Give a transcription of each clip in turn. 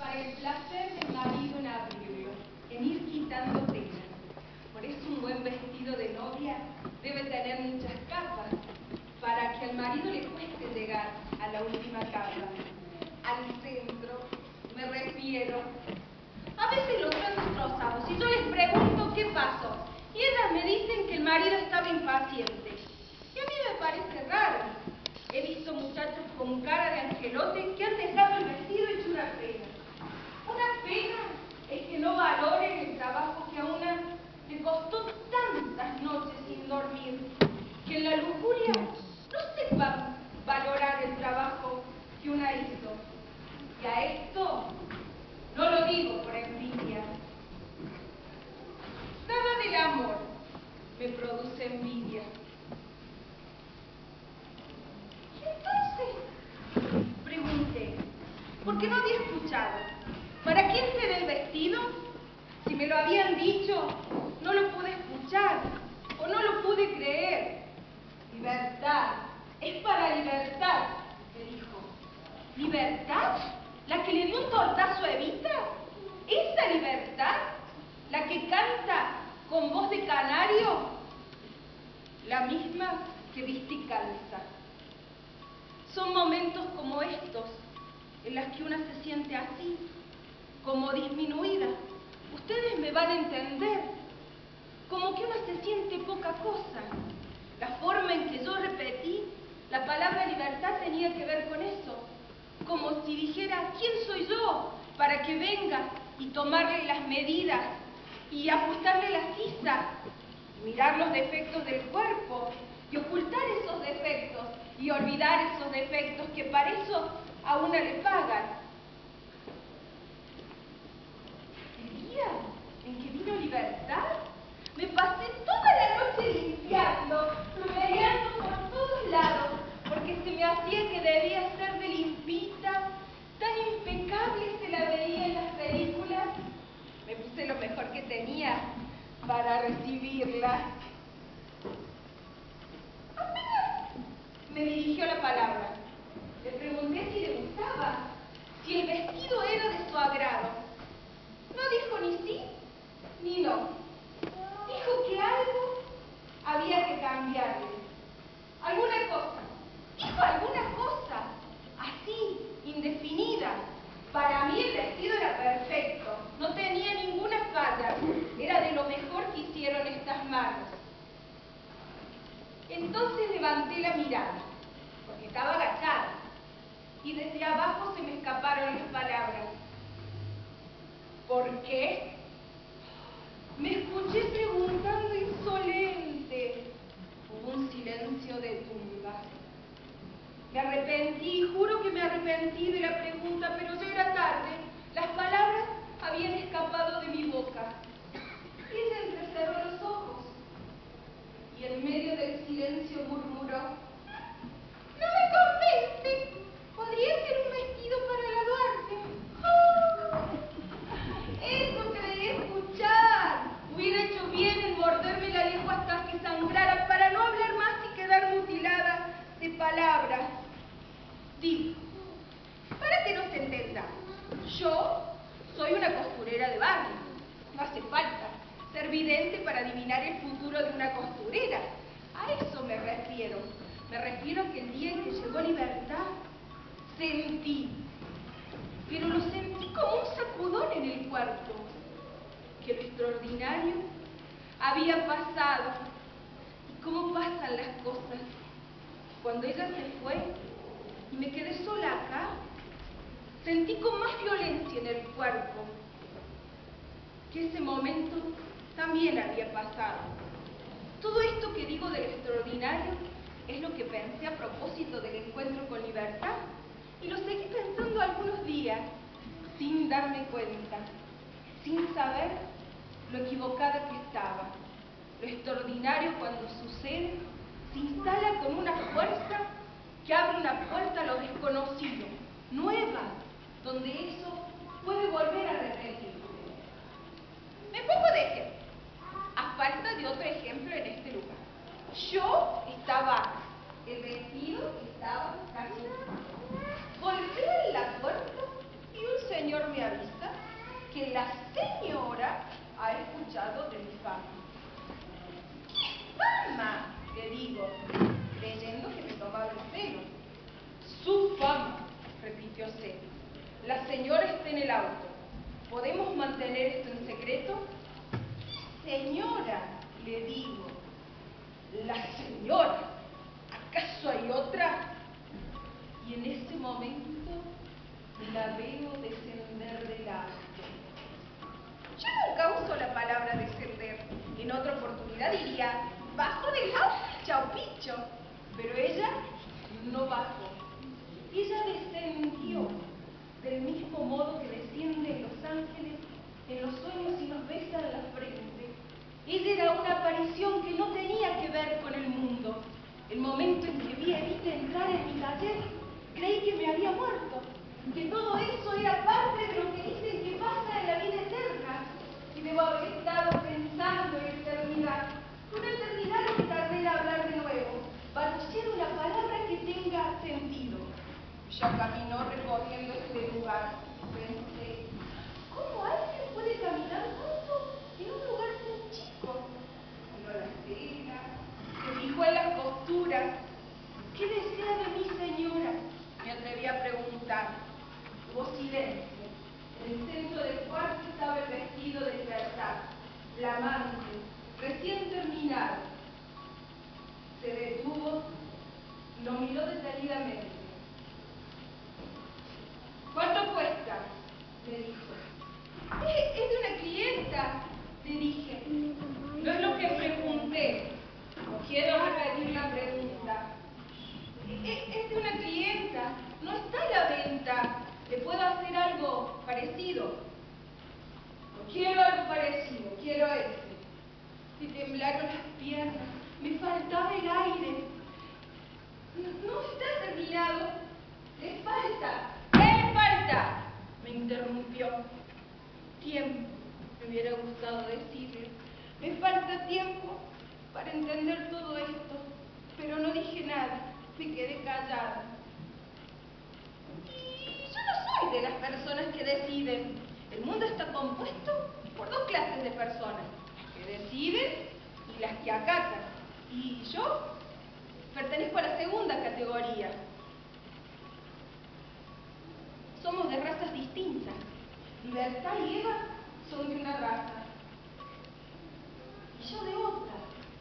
para el placer del marido en abrirlo, en ir quitando telas. Por eso un buen vestido de novia debe tener muchas capas, para que al marido le cueste llegar a la última capa. Al centro, me refiero. A veces los traen destrozados y yo les pregunto qué pasó. Y ellas me dicen que el marido estaba impaciente. Y a mí me parece raro. He visto muchachos con cara de angelote que han dejado el vestido hecho una pena. Una pena es que no valoren el trabajo que a una le costó tantas noches sin dormir, que en la lujuria no sepan valorar el trabajo que una hizo. Y a esto no lo digo por envidia. Nada del amor me produce envidia. Entonces, pregunté, porque no había escuchado. ¿Para quién será el vestido? Si me lo habían dicho, no lo pude escuchar o no lo pude creer. Libertad, es para libertad, me dijo. ¿Libertad? ¿La que le dio un tortazo a Evita? ¿Esa libertad? ¿La que canta con voz de canario? La misma que viste y calza. Son momentos como estos, en los que una se siente así, como disminuida. Ustedes me van a entender. Como que una se siente poca cosa. La forma en que yo repetí la palabra libertad tenía que ver con eso. Como si dijera, ¿quién soy yo para que venga y tomarle las medidas y ajustarle la sisa, mirar los defectos del cuerpo y ocultar esos defectos y olvidar esos defectos que para eso a una le pagan? El día en que vino libertad, me pasé toda la noche limpiando, plumeando por todos lados, porque se me hacía que debía ser de limpita, tan impecable se la veía en las películas. Me puse lo mejor que tenía para recibirla. Apenas me dirigió la palabra. Le pregunté si le gustaba, si el vestido era de su agrado. No dijo ni sí ni no. Dijo que algo había que cambiarle. Alguna cosa. Dijo alguna cosa. Así, indefinida. Para mí el vestido era perfecto. No tenía ninguna falla. Era de lo mejor que hicieron estas manos. Entonces levanté la mirada, porque estaba agachada. Y desde abajo se me escaparon las palabras. ¿Por qué? Me escuché preguntando insolente. Hubo un silencio de tumba. Me arrepentí, juro que me arrepentí de la pregunta, pero ya era tarde. Las palabras habían escapado de mi boca. Ella entrecerró los ojos y en medio del silencio murmuró: «No me convence. Podría ser un vestido para graduarse». ¡Oh! Eso creí escuchar. Hubiera hecho bien en morderme la lengua hasta que sangrara para no hablar más y quedar mutilada de palabras. Digo, para que nos entendamos, yo soy una costurera de barrio. No hace falta ser vidente para adivinar el futuro de una costurera. A eso me refiero. Me refiero a que el día en que llegó libertad, sentí, pero lo sentí como un sacudón en el cuerpo, que lo extraordinario había pasado. ¿Y cómo pasan las cosas? Cuando ella se fue y me quedé sola acá, sentí con más violencia en el cuerpo que ese momento también había pasado. Todo esto que digo de lo extraordinario es lo que pensé a propósito del encuentro con libertad, y lo seguí pensando algunos días sin darme cuenta, sin saber lo equivocada que estaba. Lo extraordinario, cuando sucede, se instala con una fuerza que abre una puerta a lo desconocido, nueva, donde eso puede volver a repetirse. Me pongo de ejemplo, a falta de otro ejemplo en este lugar. Yo estaba, el vestido estaba casi. Golpeé en la puerta y un señor me abrió. que la señora ha escuchado de mi fama. ¿Qué fama? Le digo, creyendo que me tomaba el pelo. Su fama, repitió C. La señora está en el auto. ¿Podemos mantener esto en secreto? Señora, le digo. La señora. ¿Acaso hay otra? Y en ese momento la veo descender del auto. Yo nunca uso la palabra descender. En otra oportunidad diría, bajó del auto y chau picho. Pero ella no bajó. Ella descendió del mismo modo que descienden los ángeles en los sueños y nos besan la frente. Ella era una aparición que no tenía que ver con el mundo. El momento en que vi a Evita entrar en mi taller, creí que me había muerto, que todo eso era parte de lo que dicen que pasa en la vida eterna, y debo haber estado pensando en eternidad. Una eternidad que tardé en hablar de nuevo, balbucear una palabra que tenga sentido. Ya caminó recorriendo este lugar. Pensé, ¿cómo alguien puede caminar tanto en un lugar tan chico? Miró las telas, se fijó en las costuras. ¿Qué desea de mí, señora? Me atreví a preguntar. Hubo silencio. En el centro del cuarto estaba el vestido de libertad, flamante, recién terminado. Se detuvo, lo miró detenidamente. ¿Cuánto cuesta? Me dijo. Es de una clienta, le dije. No es lo que pregunté. No quiero repetir la pregunta. Es de una clienta. No está a la venta. ¿Le puedo hacer algo parecido? No quiero algo parecido, quiero ese. Me temblaron las piernas. Me faltaba el aire. No está terminado. Le falta. ¿Qué falta? Me interrumpió. Tiempo, me hubiera gustado decirle. Me falta tiempo para entender todo esto, pero no dije nada, me quedé callada. Y yo no soy de las personas que deciden. El mundo está compuesto por dos clases de personas, las que deciden y las que acatan. Y yo pertenezco a la segunda categoría. Somos de razas distintas. Libertad y Eva son de una raza y yo de otra.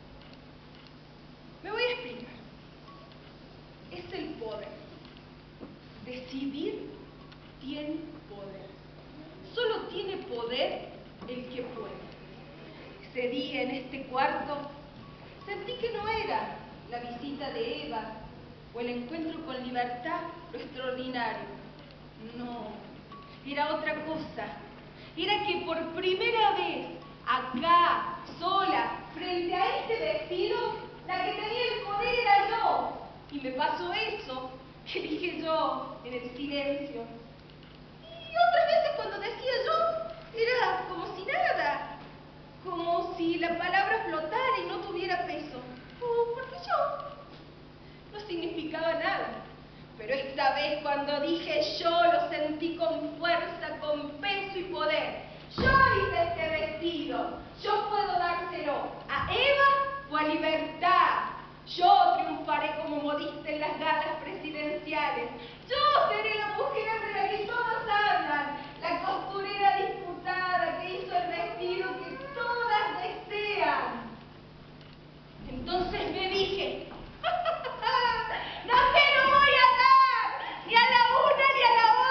Me voy a explicar. Es el poder. Decidir tiene poder. Solo tiene poder el que puede. Ese día en este cuarto sentí que no era la visita de Eva o el encuentro con libertad lo extraordinario. No, era otra cosa. Era que por primera vez, acá, sola, frente a este vestido, la que tenía el poder era yo. Y me pasó eso, que dije yo en el silencio. Y otras veces cuando decía yo, era como si nada. Como si la palabra flotara y no tuviera peso. Porque yo no significaba nada. Pero esta vez cuando dije yo, lo sentí con fuerza, con peso y poder. Yo hice este vestido. Yo puedo dárselo a Eva o a Libertad. Yo triunfaré como modista en las galas presidenciales. Yo seré la mujer de la que todos hablan. La costurera disputada que hizo el vestido que todas desean. Entonces me dije, no te lo voy a dar, ni a la una ni a la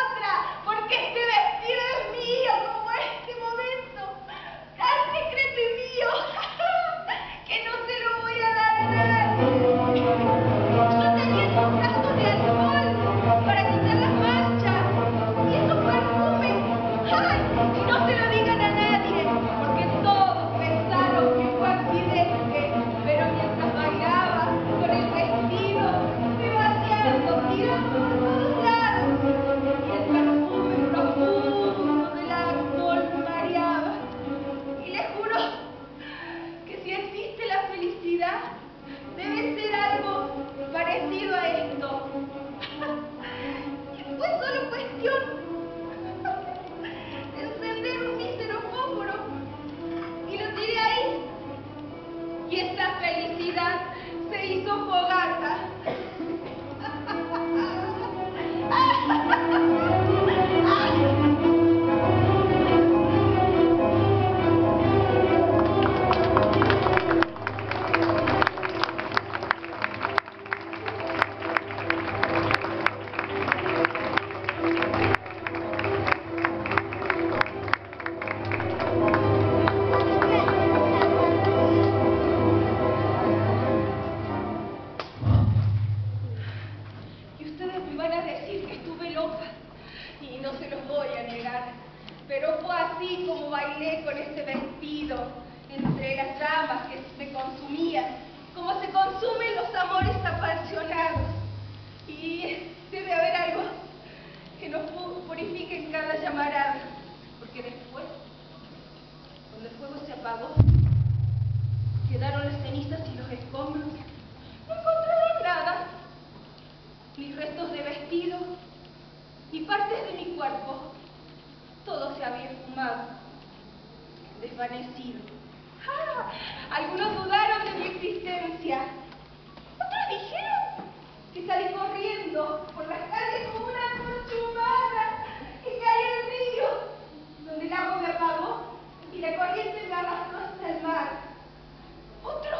así como bailé con este vestido entre las llamas que me consumían, como se consumen los amores apasionados. Y debe haber algo que nos purifique en cada llamarada, porque después, cuando el fuego se apagó, quedaron las cenizas y los escombros. No encontraron nada, ni restos de vestido, ni partes de mi cuerpo. Todo se había esfumado, desvanecido. ¡Ah! Algunos dudaron de mi existencia. Otros dijeron que salí corriendo por las calles como una antorcha humana que cae al río, donde el agua me apagó y la corriente me arrastró hasta el mar. Otros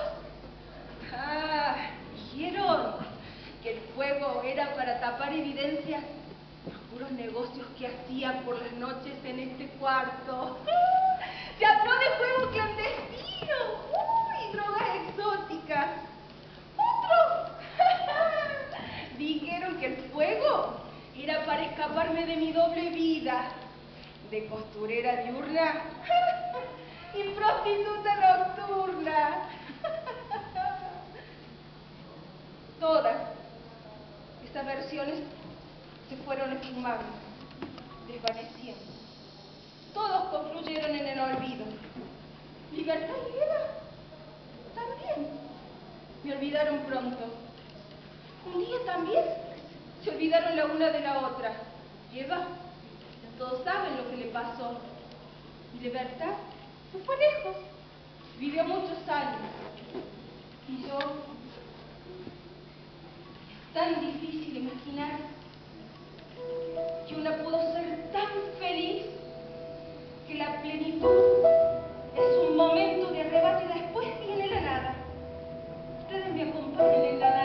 dijeron que el fuego era para tapar evidencias de los puros negocios que hacían por las noches en este cuarto. Se habló de juego clandestino, y drogas exóticas. Otros dijeron que el fuego era para escaparme de mi doble vida, de costurera diurna y prostituta nocturna. Todas esas versiones se fueron esfumando, desvaneciendo. Todos confluyeron en el olvido. Libertad y Eva también me olvidaron pronto. Un día también se olvidaron la una de la otra. Eva, todos saben lo que le pasó. Y Libertad se fue lejos. Vivió muchos años. Y yo, es tan difícil imaginar que una pudo ser tan feliz, que la plenitud es un momento de arrebato y después viene la nada. Ustedes me acompañan en la